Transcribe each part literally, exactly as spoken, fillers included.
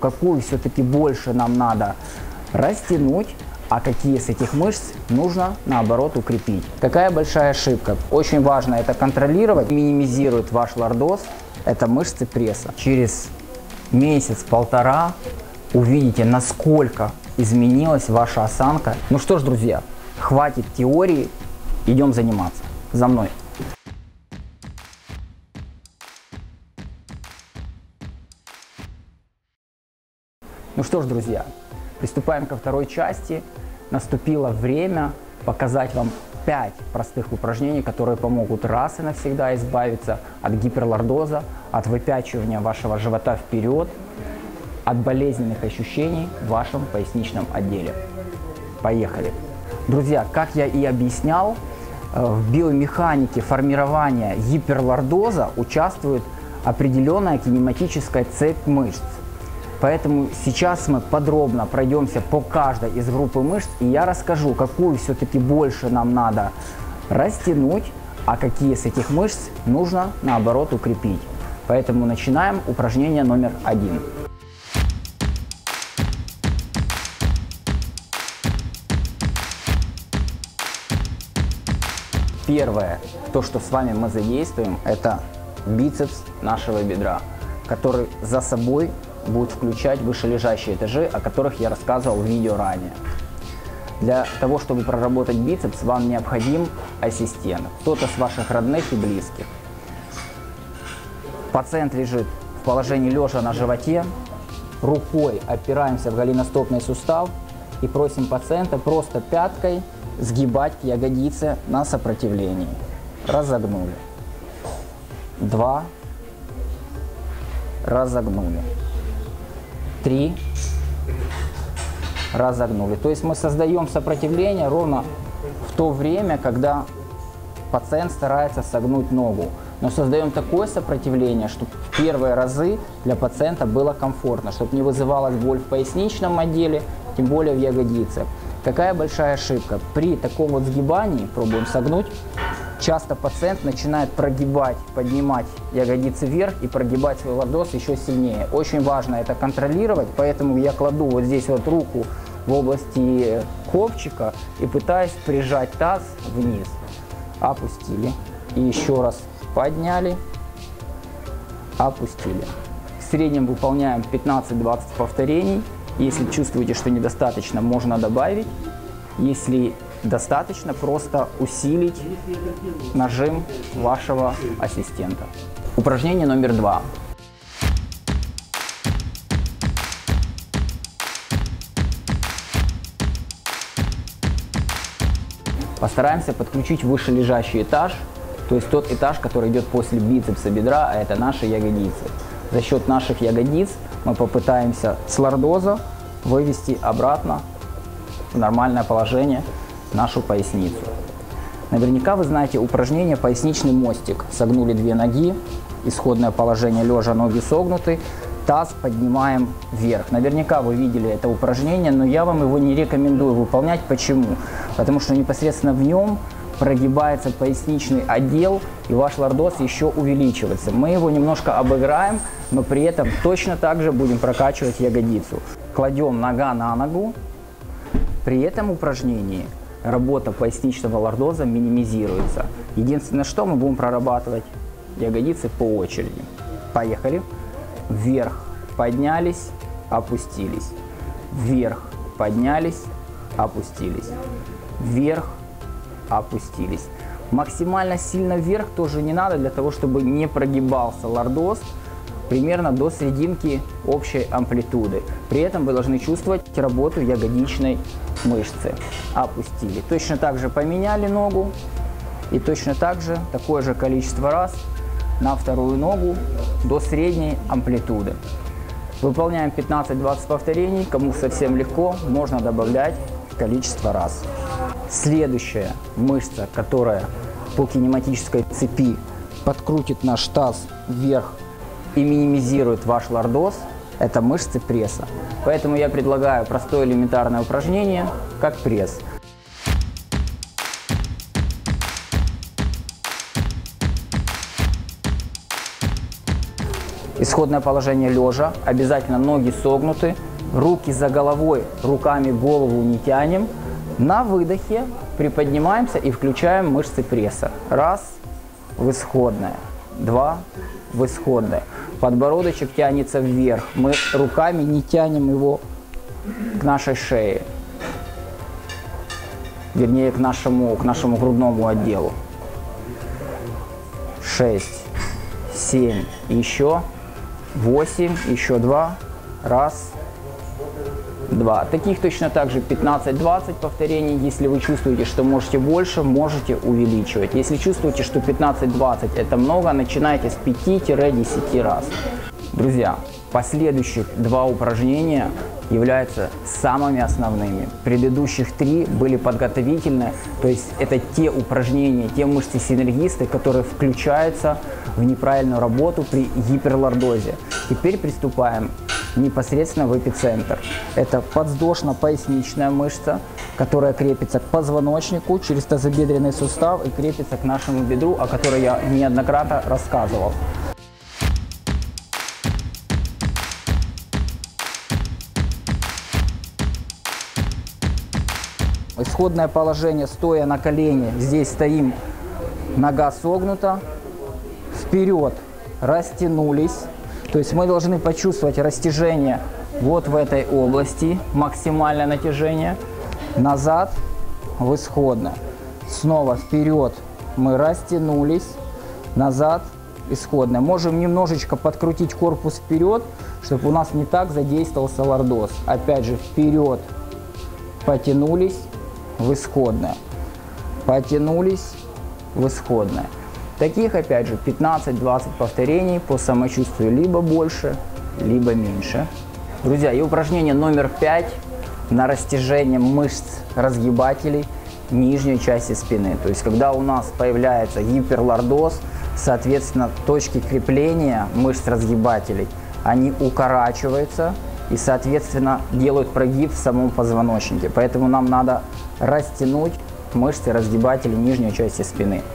какую все-таки больше нам надо растянуть, а какие с этих мышц нужно, наоборот, укрепить. Какая большая ошибка? Очень важно это контролировать. Минимизирует ваш лордоз. Это мышцы пресса. Через месяц-полтора увидите, насколько изменилась ваша осанка. Ну что ж, друзья, хватит теории, идем заниматься. За мной. Ну что ж, друзья, приступаем ко второй части. Наступило время показать вам пять простых упражнений, которые помогут раз и навсегда избавиться от гиперлордоза, от выпячивания вашего живота вперед, от болезненных ощущений в вашем поясничном отделе. Поехали! Друзья, как я и объяснял, в биомеханике формирования гиперлордоза участвует определенная кинематическая цепь мышц. Поэтому сейчас мы подробно пройдемся по каждой из группы мышц, и я расскажу, какую все-таки больше нам надо растянуть, а какие с этих мышц нужно, наоборот, укрепить. Поэтому начинаем упражнение номер один. Первое, то, что с вами мы задействуем, это бицепс нашего бедра, который за собой будет включать вышележащие этажи, о которых я рассказывал в видео ранее. Для того, чтобы проработать бицепс, вам необходим ассистент, кто-то с ваших родных и близких. Пациент лежит в положении лежа на животе, рукой опираемся в голеностопный сустав и просим пациента просто пяткой сгибать ягодицы на сопротивлении. Разогнули. Два. Разогнули. Три. Разогнули. То есть мы создаем сопротивление ровно в то время, когда пациент старается согнуть ногу. Но создаем такое сопротивление, чтобы в первые разы для пациента было комфортно, чтобы не вызывалась боль в поясничном отделе, тем более в ягодице. Какая большая ошибка? При таком вот сгибании, пробуем согнуть, часто пациент начинает прогибать, поднимать ягодицы вверх и прогибать свой лордоз еще сильнее. Очень важно это контролировать, поэтому я кладу вот здесь вот руку в области копчика и пытаюсь прижать таз вниз. Опустили. И еще раз подняли, опустили. В среднем выполняем пятнадцать-двадцать повторений. Если чувствуете, что недостаточно, можно добавить. Если достаточно, просто усилить нажим вашего ассистента. Упражнение номер два. Постараемся подключить вышележащий этаж, то есть тот этаж, который идет после бицепса бедра, а это наши ягодицы. За счет наших ягодиц мы попытаемся с лордоза вывести обратно в нормальное положение нашу поясницу. Наверняка вы знаете упражнение поясничный мостик. Согнули две ноги, исходное положение лежа, ноги согнуты, таз поднимаем вверх. Наверняка вы видели это упражнение, но я вам его не рекомендую выполнять. Почему? Потому что непосредственно в нем прогибается поясничный отдел, и ваш лордоз еще увеличивается. Мы его немножко обыграем, но при этом точно так же будем прокачивать ягодицу. Кладем нога на ногу. При этом упражнении работа поясничного лордоза минимизируется. Единственное, что мы будем прорабатывать ягодицы по очереди. Поехали. Вверх поднялись, опустились. Вверх поднялись, опустились. Вверх, опустились. Максимально сильно вверх тоже не надо, для того, чтобы не прогибался лордоз, примерно до серединки общей амплитуды. При этом вы должны чувствовать работу ягодичной мышцы. Опустили. Точно так же поменяли ногу. И точно так же такое же количество раз на вторую ногу до средней амплитуды. Выполняем пятнадцать-двадцать повторений. Кому совсем легко, можно добавлять количество раз. Следующая мышца, которая по кинематической цепи подкрутит наш таз вверх и минимизирует ваш лордоз, это мышцы пресса. Поэтому я предлагаю простое элементарное упражнение, как пресс. Исходное положение лежа. Обязательно ноги согнуты. Руки за головой, руками голову не тянем. На выдохе приподнимаемся и включаем мышцы пресса. Раз, в исходное. Два, в исходное. Подбородочек тянется вверх. Мы руками не тянем его к нашей шее. Вернее, к нашему, к нашему грудному отделу. Шесть, семь, еще. Восемь, еще два. Раз, два. Таких точно так же пятнадцать-двадцать повторений. Если вы чувствуете, что можете больше, можете увеличивать. Если чувствуете, что пятнадцать-двадцать это много, начинайте с пяти-десяти раз. Друзья, последующих два упражнения являются самыми основными. Предыдущих три были подготовительные, то есть это те упражнения, те мышцы-синергисты, которые включаются в неправильную работу при гиперлордозе. Теперь приступаем непосредственно в эпицентр. Это подвздошно-поясничная мышца, которая крепится к позвоночнику через тазобедренный сустав и крепится к нашему бедру, о которой я неоднократно рассказывал. Исходное положение, стоя на колене, здесь стоим, нога согнута, вперед растянулись. То есть мы должны почувствовать растяжение вот в этой области, максимальное натяжение, назад в исходное. Снова вперед мы растянулись, назад исходное. Можем немножечко подкрутить корпус вперед, чтобы у нас не так задействовался лордоз. Опять же вперед потянулись в исходное, потянулись в исходное. Таких, опять же, пятнадцать-двадцать повторений по самочувствию, либо больше, либо меньше. Друзья, и упражнение номер пять на растяжение мышц разгибателей нижней части спины. То есть, когда у нас появляется гиперлордоз, соответственно, точки крепления мышц разгибателей, они укорачиваются и, соответственно, делают прогиб в самом позвоночнике. Поэтому нам надо растянуть мышцы разгибателей нижней части спины.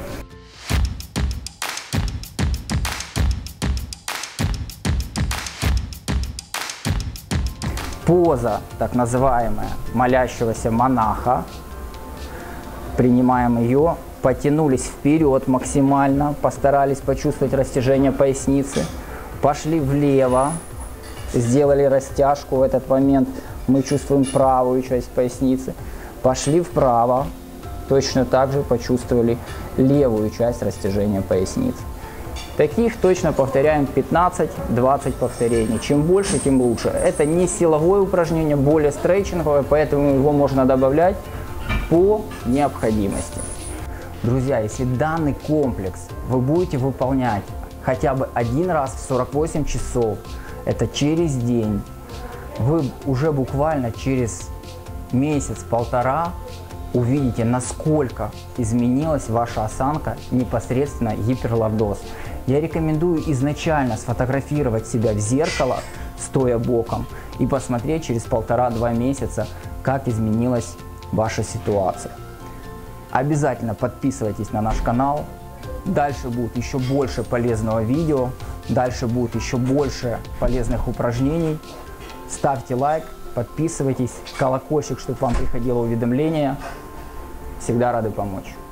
Поза, так называемая, молящегося монаха. Принимаем ее, потянулись вперед максимально, постарались почувствовать растяжение поясницы. Пошли влево, сделали растяжку. В этот момент мы чувствуем правую часть поясницы. Пошли вправо, точно так же почувствовали левую часть растяжения поясницы. Таких точно повторяем пятнадцать-двадцать повторений. Чем больше, тем лучше. Это не силовое упражнение, более стретчинговое, поэтому его можно добавлять по необходимости. Друзья, если данный комплекс вы будете выполнять хотя бы один раз в сорок восемь часов, это через день, вы уже буквально через месяц-полтора увидите, насколько изменилась ваша осанка, непосредственно гиперлордоз. Я рекомендую изначально сфотографировать себя в зеркало, стоя боком, и посмотреть через полтора-два месяца, как изменилась ваша ситуация. Обязательно подписывайтесь на наш канал. Дальше будет еще больше полезного видео, дальше будет еще больше полезных упражнений. Ставьте лайк, подписывайтесь, колокольчик, чтобы вам приходило уведомление. Всегда рады помочь.